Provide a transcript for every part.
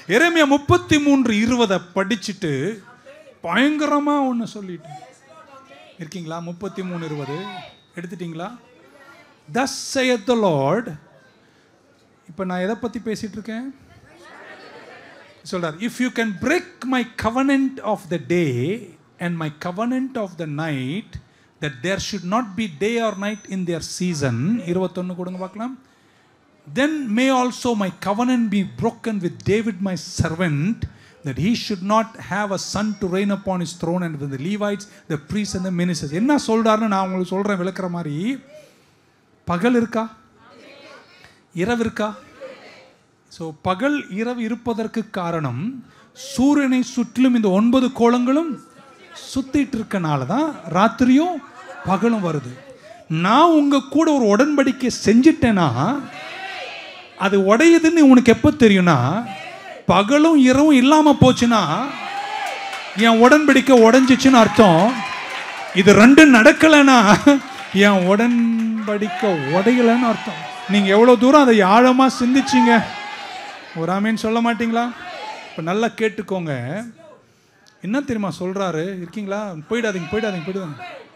எரேமியா 33:20 படிச்சுட்டு பயங்கரமா ஒன்று சொல்லிட்டு இருக்கீங்களா? 33:20 எடுத்துட்டீங்களா? Thus saith the Lord. இப்போ நான் எதை பற்றி பேசிட்டு இருக்கேன் சொல்றார். If you can break my covenant of the day and my covenant of the night, that there should not be day or night in their season. 21 கொடுங்க பார்க்கலாம். Then may also my covenant be broken with David my servant, that he should not have a son to reign upon his throne, and with the Levites, the priests and the ministers. என்ன சொல்றாருன்னு நான் உங்களுக்கு சொல்றேன் விளக்குற மாதிரி. பகல் இருக்கா? இரவு இருக்கா? ஸோ பகல் இரவு இருப்பதற்கு காரணம் சூரியனை சுற்றிலும் இந்த 9 கோளங்களும் சுத்திட்டு இருக்கனால தான் ராத்திரியும் பகலும் வருது. நான் உங்க கூட ஒரு உடன்படிக்கை செஞ்சிட்டேன்னா அது உடையுதுன்னு உனக்கு எப்போ தெரியும்னா, பகலும் இரவும் இல்லாம போச்சுன்னா என் உடன்படிக்கை உடைஞ்சிச்சுன்னு அர்த்தம். இது ரெண்டும் நடக்கலைன்னா என் உடன்படிக்கை உடையலைன்னு அர்த்தம். நீங்க எவ்வளவு தூரம் அதை ஆழமா சிந்திச்சிங்க? ஒரு ஆமீன் சொல்ல மாட்டீங்களா? இப்போ நல்லா கேட்டுக்கோங்க. என்ன தெரியுமா சொல்றாரு? இருக்கீங்களா? போயிடாதீங்க.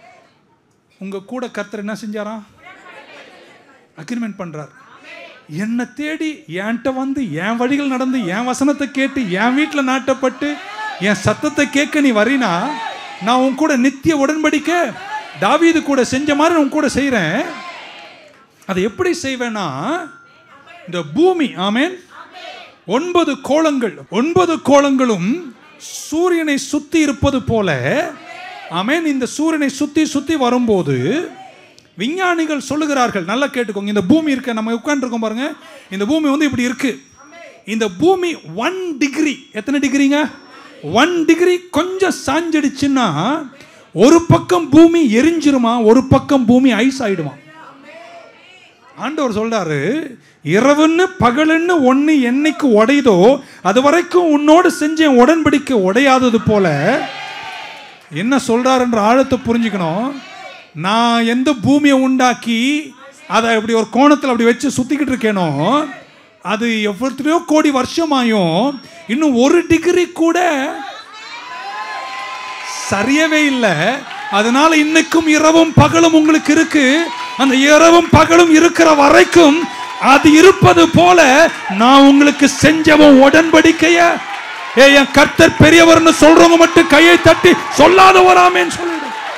உங்க கூட கர்த்தர் என்ன செஞ்சாரா? அக்ரிமெண்ட் பண்றார். என்னை தேடி என்கிட்ட வந்து என் வழிகள் நடந்து என் வசனத்தை கேட்டு என் வீட்டில் நாட்டப்பட்டு என் சத்தத்தை கேட்க நீ வரினா, நான் உன் கூட நித்திய உடன்படிக்கை தாவீது கூட செஞ்ச மாதிரி உன் கூட செய்கிறேன். அதை எப்படி செய்வேன்னா, இந்த பூமி ஆமென் 9 கோளங்கள் 9 கோளங்களும் சூரியனை சுத்தி இருப்பது போல ஆமென் இந்த சூரியனை சுத்தி சுத்தி வரும்போது விஞ்ஞானிகள் சொல்லுகிறார்கள், நல்லா கேட்டுக்கோங்க. இந்த பூமி இருக்க நம்ம உட்கார்ந்துருக்கோம் பாருங்க, இந்த பூமி வந்து இப்படி இருக்கு. இந்த பூமி 1 டிகிரி, எத்தனை டிகிரிங்க? 1 டிகிரி கொஞ்சம் சாஞ்சிடுச்சுன்னா ஒரு பக்கம் பூமி எரிஞ்சிருமா, ஒரு பக்கம் பூமி ஐஸ் ஆயிடுமா. ஆண்டவர் சொல்றாரு, இரவுன்னு பகலுன்னு ஒன்று என்னைக்கு உடையுதோ அது வரைக்கும் உன்னோடு செஞ்ச உடன்படிக்கை உடையாதது போல. என்ன சொல்றாருன்ற ஆழத்தை புரிஞ்சுக்கணும். நான் எந்த பூமியை உண்டாக்கி அதை அப்படி ஒரு கோணத்தில் அப்படி வச்சு சுத்திக்கிட்டு இருக்கேனோ, அது எவ்வளோ கோடி வருஷமாயும் இன்னும் 1 டிகிரி கூட சரியவே இல்லை. அதனால இன்னைக்கும் இரவும் பகலும் உங்களுக்கு இருக்கு. அந்த இரவும் பகலும் இருக்கிற வரைக்கும் அது இருப்பது போல நான் உங்களுக்கு செஞ்சவன் உடன்படிக்கைய என் கர்த்தர் பெரியவர்னு சொல்றவங்க மட்டும் கையை தட்டி சொல்லாதவராமேன்னு சொல்லிடு.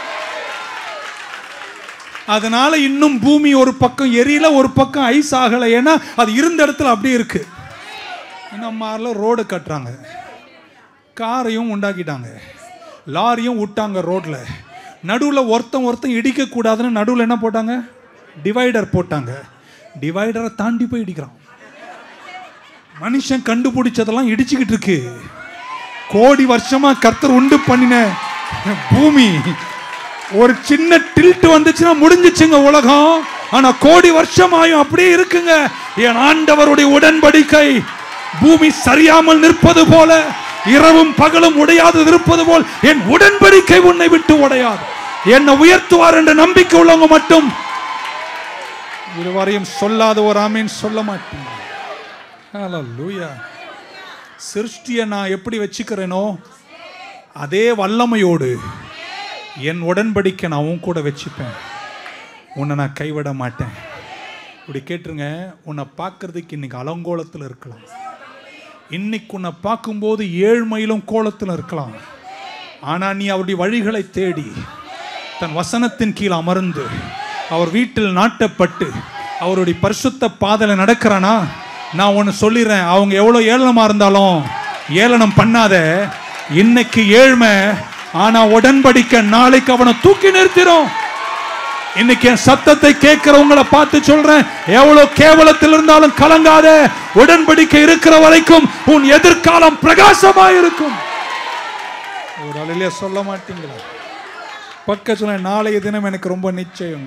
அதனால இன்னும் பூமி ஒரு பக்கம் எரியல, ஒரு பக்கம் ஐஸ் ஆகலை. ஏன்னா அது இருந்த இடத்துல அப்படியே இருக்கு. நம்ம ரோடு கட்டுறாங்க, காரையும் உண்டாக்கிட்டாங்க, லாரியும் விட்டாங்க ரோட்ல. நடுவில் ஒருத்தன் இடிக்க கூடாதுன்னு நடுவில் என்ன போட்டாங்க? டிவைடர் போட்டாங்க. டிவைடரை தாண்டி போய் இடிக்கிறான். மனுஷன் கண்டுபிடிச்சதெல்லாம் இடிச்சுக்கிட்டு இருக்கு. கோடி வருஷமா கர்த்தர் உண்டு பண்ணின பூமி ஒரு சின்ன டில்ட் வந்துச்சுன்னா முடிஞ்சிச்சுங்க உலகம். ஆனா கோடி வருஷமாயும் அப்படியே இருக்குங்க. என் ஆண்டவருடைய உடன்படிக்கை பூமி சரியாமல் நிற்பது போல, இரவும் பகலும் உடையாது இருப்பது போல் என் உடன்படிக்கை உன்னை விட்டு உடையாது. என்னை உயர்த்துவார் என்ற நம்பிக்கை உள்ளவங்க மட்டும் இதுவரையும் சொல்லாத ஒரு ஆமீன் சொல்ல மாட்டேன். ஹல்லேலூயா. சிருஷ்டியை நான் எப்படி வச்சுக்கிறேனோ அதே வல்லமையோடு என் உடன்படிக்கை நான் உன் கூட வச்சுப்பேன். உன்னை நான் கைவிட மாட்டேன். இப்படி கேட்டுருங்க. உன்னை பார்க்கறதுக்கு இன்னைக்கு அலங்கோலத்தில் இருக்கலாம். இன்னைக்கு உன்னை பார்க்கும்போது ஏழ்மையிலும் கோலத்தில் இருக்கலாம். ஆனால் நீ அவருடைய வழிகளை தேடி தன் வசனத்தின் கீழ் அமர்ந்து அவர் வீட்டில் நாட்டப்பட்டு அவருடைய பரிசுத்த பாதையில் நடக்கிறானா, நான் ஒன்று சொல்லிடுறேன். அவங்க எவ்வளோ ஏளனமாக இருந்தாலும் ஏளனம் பண்ணாத. இன்னைக்கு ஏழ்மை, ஆனால் உடன்படிக்கை நாளைக்கு அவனை தூக்கி நிறுத்திடும். இன்னைக்கு என் சத்தத்தை கேட்கிறவங்களை பார்த்து சொல்றேன், எவ்வளவு கேவலத்தில் இருந்தாலும் கலங்காத. உடன்படிக்கை இருக்கிற வரைக்கும் உன் எதிர்காலம் பிரகாசமா இருக்கும். ஒரு அலையில சொல்ல மாட்டீங்களா? பக்க சொல்ல, நாளைய தினம் எனக்கு ரொம்ப நிச்சயங்க.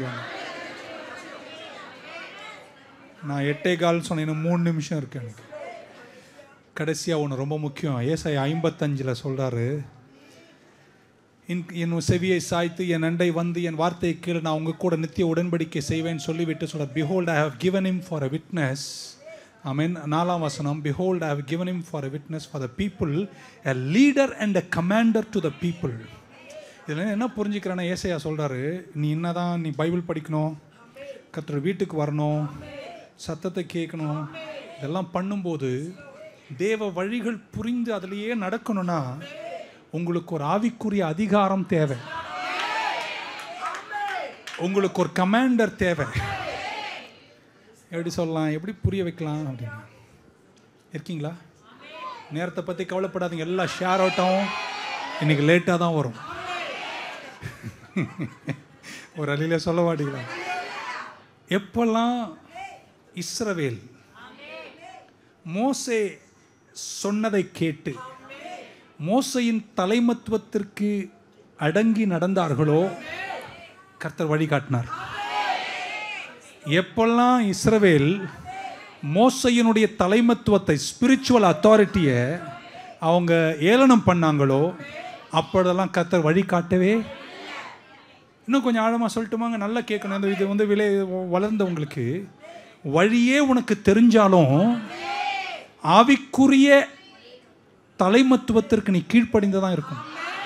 நான் 8:15 சொன்னேன், இன்னும் 3 நிமிஷம் இருக்கு எனக்கு. கடைசியா ஒன்று ரொம்ப முக்கியம். ஏசாயா 55 சொல்றாரு, என் செவியை சாய்த்து என் அண்டை வந்து என் வார்த்தையை கீழே நான் உங்க கூட நித்திய உடன்படிக்கை செய்வேன் சொல்லிவிட்டு சொல்ற, behold I have given him for a witness ஆமென். 4ஆம் வசனம், behold I have given him for a witness for the people, a leader and a commander to the people. இதில் என்ன புரிஞ்சுக்கிறான்னா, ஏசாயா சொல்கிறாரு, நீ என்னதான் நீ பைபிள் படிக்கணும், கர்த்தர் வீட்டுக்கு வரணும், சத்தத்தை கேட்கணும், இதெல்லாம் பண்ணும்போது தேவ வழிகள் புரிந்து அதிலேயே நடக்கணும்னா உங்களுக்கு ஒரு ஆவிக்குரிய அதிகாரம் தேவை, உங்களுக்கு ஒரு கமாண்டர் தேவை. எப்படி சொல்லலாம், எப்படி புரிய வைக்கலாம் அப்படின்னு இருக்கீங்களா? நேரத்தை பற்றி கவலைப்படாதீங்க, எல்லாம் ஷேர் அவுட்டாகவும் இன்னைக்கு லேட்டாக தான் வரும். ஒரு அழியில சொல்ல மாட்டீங்களா? எப்பெல்லாம் இஸ்ரவேல் மோசே சொன்னதை கேட்டு மோசையின் தலைமத்துவத்திற்கு அடங்கி நடந்தார்களோ கர்த்தர் வழிகாட்டினார். எப்பெல்லாம் இஸ்ரவேல் மோசையினுடைய தலைமத்துவத்தை, ஸ்பிரிச்சுவல் அத்தாரிட்டியை அவங்க ஏளனம் பண்ணாங்களோ அப்பொழுதெல்லாம் கர்த்தர் வழிகாட்டவே. இன்னும் கொஞ்சம் ஆழமாக சொல்லட்டுமாங்க, நல்லா கேட்கணும். இந்த இது வந்து வளர்ந்தவங்களுக்கு வழியே உனக்கு தெரிஞ்சாலும் ஆவிக்குரிய தலைமத்துவத்திற்கு நீ கீழ்ப்படிந்துதான் இருக்கும்.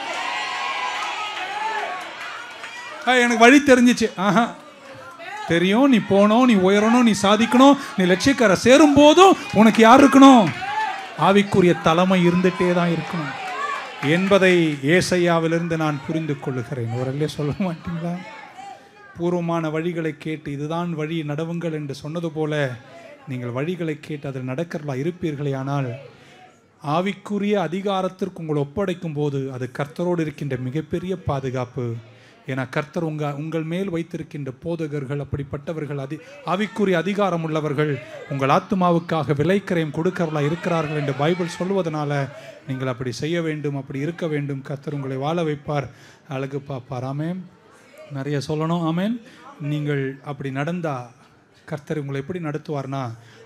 எனக்கு வழி தெரிஞ்சிச்சு, ஆஹா தெரியும், நீ போகணும், நீ உயரணும், நீ சாதிக்கணும், நீ லட்சியக்கார சேரும் போதும் உனக்கு யார் இருக்கணும்? ஆவிக்குரிய தலைமை இருந்துட்டே தான் இருக்கணும் என்பதை ஏசாயாவிலிருந்து நான் புரிந்து கொள்ளுகிறேன். ஒரு சொல்ல மாட்டீங்களா? பூர்வமான வழிகளை கேட்டு இதுதான் வழி நடவுங்கள் என்று சொன்னது போல நீங்கள் வழிகளை கேட்டு அதில் நடக்கிறதா இருப்பீர்களே, ஆனால் ஆவிக்குரிய அதிகாரத்திற்கு உங்களை ஒப்படைக்கும் போது அது கர்த்தரோடு இருக்கின்ற மிகப்பெரிய பாதுகாப்பு. ஏன்னா கர்த்தர் உங்கள் மேல் வைத்திருக்கின்ற போதகர்கள் அப்படிப்பட்டவர்கள், ஆவிக்குரிய அதிகாரம் உள்ளவர்கள், உங்கள் ஆத்மாவுக்காக விலைக்கரையும் கொடுக்கிறவர்களா இருக்கிறார்கள் என்று பைபிள் சொல்வதனால நீங்கள் அப்படி செய்ய வேண்டும், அப்படி இருக்க வேண்டும். கர்த்தர் உங்களை வாழ வைப்பார், அழகு பார்ப்பார். ஆமென். நிறைய சொல்லணும். ஆமென். நீங்கள் அப்படி நடந்தா கர்த்தர் உங்களை எப்படி நடத்துவார்னா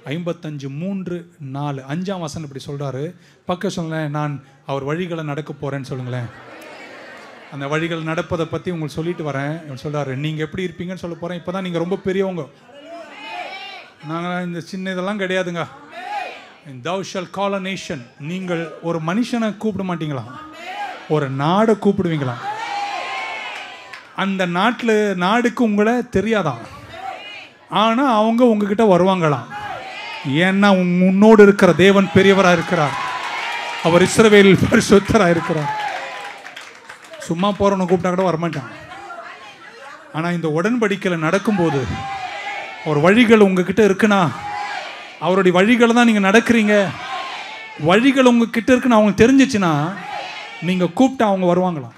55:3-4 5ஆம் வசனம் இப்படி சொல்கிறாரு. பக்கம் சொல்லேன், நான் அவர் வழிகளை நடக்க போகிறேன்னு சொல்லுங்களேன். அந்த வழிகள் நடப்பதை பற்றி உங்களுக்கு சொல்லிட்டு வரேன். சொல்கிறாரு, நீங்கள் எப்படி இருப்பீங்கன்னு சொல்ல போகிறேன். இப்போ தான் நீங்கள் ரொம்ப பெரியவங்க, நாங்கள் இந்த சின்ன இதெல்லாம் கிடையாதுங்க. thou shall call a nation. நீங்கள் ஒரு மனுஷனை கூப்பிட மாட்டீங்களா, ஒரு நாடை கூப்பிடுவீங்களா. அந்த நாடுக்கு உங்களை தெரியாதான், ஆனால் அவங்க உங்ககிட்ட வருவாங்களாம். ஏன்னா முன்னோடு இருக்கிற தேவன் பெரியவராக இருக்கிறார், அவர் இஸ்ரவேலில் பரிசுத்தராக இருக்கிறார். சும்மா போகிறவனை கூப்பிட்டா கூட வரமாட்டான். ஆனால் இந்த உடன்படிக்கையில் நடக்கும்போது ஒரு வழிகள் உங்ககிட்ட இருக்குன்னா, அவருடைய வழிகளை தான் நீங்கள் நடக்கிறீங்க, வழிகள் உங்ககிட்ட இருக்குன்னு அவங்களுக்கு தெரிஞ்சிச்சுன்னா நீங்கள் கூப்பிட்டா அவங்க வருவாங்களாம்.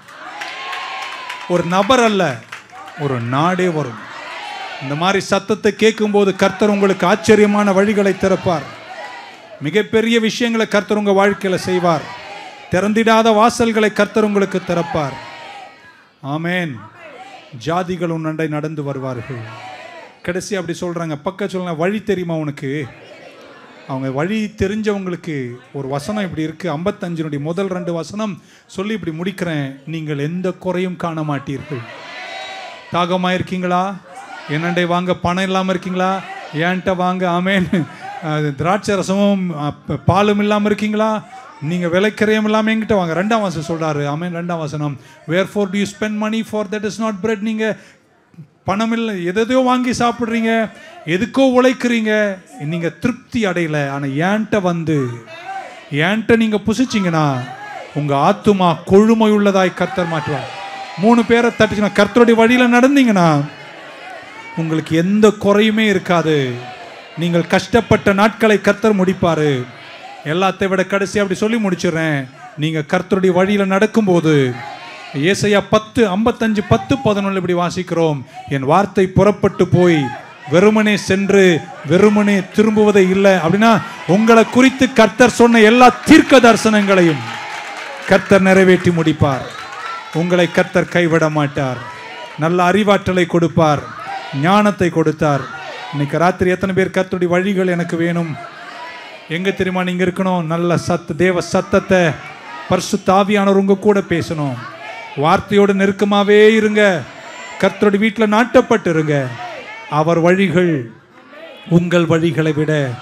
ஒரு நபர் அல்ல, ஒரு நாடே வரும். இந்த மாதிரி சத்தத்தை கேட்கும்போது கர்த்தர் உங்களுக்கு ஆச்சரியமான வழிகளை திறப்பார். மிகப்பெரிய விஷயங்களை கர்த்தர் உங்கள் வாழ்க்கையில் செய்வார். திறந்திடாத வாசல்களை கர்த்தர் உங்களுக்கு திறப்பார். ஆமென். ஜாதிகள் உன்னண்டை நடந்து வருவார்கள். கடைசி அப்படி சொல்கிறாங்க, பக்க சொல்லுங்க, வழி தெரியுமா உனக்கு? அவங்க வழி தெரிஞ்சவங்களுக்கு ஒரு வசனம் இப்படி இருக்குது, 55 முதல் 2 வசனம் சொல்லி இப்படி முடிக்கிறேன். நீங்கள் எந்த குறையும் காண மாட்டீர்கள். தாகமாக இருக்கீங்களா? என்னண்டை வாங்க. பணம் இல்லாமல் இருக்கீங்களா? ஏன்ட்ட வாங்க. ஆமேன். திராட்சை ரசமும் பாலும் இல்லாமல் இருக்கீங்களா? நீங்கள் விலைக்கரையும் இல்லாமல் எங்கிட்ட வாங்க. 2ஆம் வசனம் சொல்கிறாரு. ஆமேன். 2ஆம் வசனம், wherefore do you spend money for that is not bread. நீங்கள் பணம் இல்லை, எதையோ வாங்கி சாப்பிட்றீங்க, எதுக்கோ உழைக்கிறீங்க, நீங்கள் திருப்தி அடையலை. ஆனால் ஏன்ட்ட வந்து ஏன்ட்ட நீங்கள் புசிச்சிங்கன்னா உங்கள் ஆத்துமா கொழுமை உள்ளதாய் கர்த்தர் மாற்றுவார். 3 பேரை தட்டுச்சுன்னா, கர்த்தருடைய வழியில் நடந்தீங்கன்னா உங்களுக்கு எந்த குறையுமே இருக்காது. நீங்கள் கஷ்டப்பட்ட நாட்களை கர்த்தர் முடிப்பார். எல்லாத்தை விட கடைசி அப்படி சொல்லி முடிச்சிடுறேன். நீங்கள் கர்த்தருடைய வழியில் நடக்கும்போது ஏசாயா 55:10-11 இப்படி வாசிக்கிறோம், என் வார்த்தை புறப்பட்டு போய் வெறுமனே சென்று வெறுமனே திரும்புவதே இல்லை. அப்படின்னா உங்களை குறித்து கர்த்தர் சொன்ன எல்லா தீர்க்க தரிசனங்களையும் கர்த்தர் நிறைவேற்றி முடிப்பார். உங்களை கர்த்தர் கைவிட மாட்டார். நல்ல அறிவாற்றலை கொடுப்பார், ஞானத்தை கொடுத்தார். இன்னைக்கு ராத்திரி எத்தனை பேர் கர்த்தருடைய வழிகள் எனக்கு வேணும்? எங்க தெரியுமா நீங்க இருக்கணும்? நல்ல தேவ சத்தத்தை பரிசுத்த ஆவியானவர் உங்க கூட பேசணும். வார்த்தையோடு நெருக்கமாவே இருங்க. கர்த்தருடைய வீட்டில் நாட்டப்பட்டு இருங்க. அவர் வழிகள் உங்கள் வழிகளை விட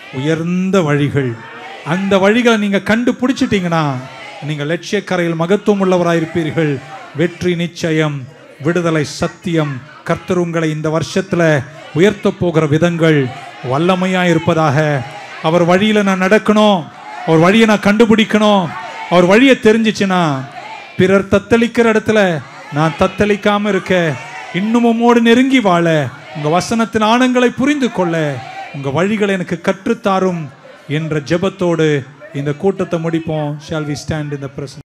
உயர்ந்த வழிகள். அந்த வழிகளை நீங்கள் கண்டுபிடிச்சிட்டீங்கன்னா நீங்கள் லட்சியக்கரையில் மகத்துவம் உள்ளவராயிருப்பீர்கள். வெற்றி நிச்சயம், விடுதலை சத்தியம். கர்த்தர் உங்களை இந்த வருஷத்தில் உயர்த்த போகிற விதங்கள் வல்லமையாக இருப்பதாக. அவர் வழியில் நான் நடக்கணும், அவர் வழியை நான் கண்டுபிடிக்கணும். அவர் வழியை தெரிஞ்சிச்சுன்னா பிறர் தத்தளிக்கிற இடத்துல நான் தத்தளிக்காமல் இருக்க, இன்னும் உம்மோடு நெருங்கி வாழ, உங்கள் வசனத்தின் ஆழங்களை புரிந்து கொள்ள உங்கள் வழிகளை எனக்கு கற்றுத்தாரும் என்ற ஜெபத்தோடு இந்த கூட்டத்தை முடிப்போம். Shall we stand in the presence?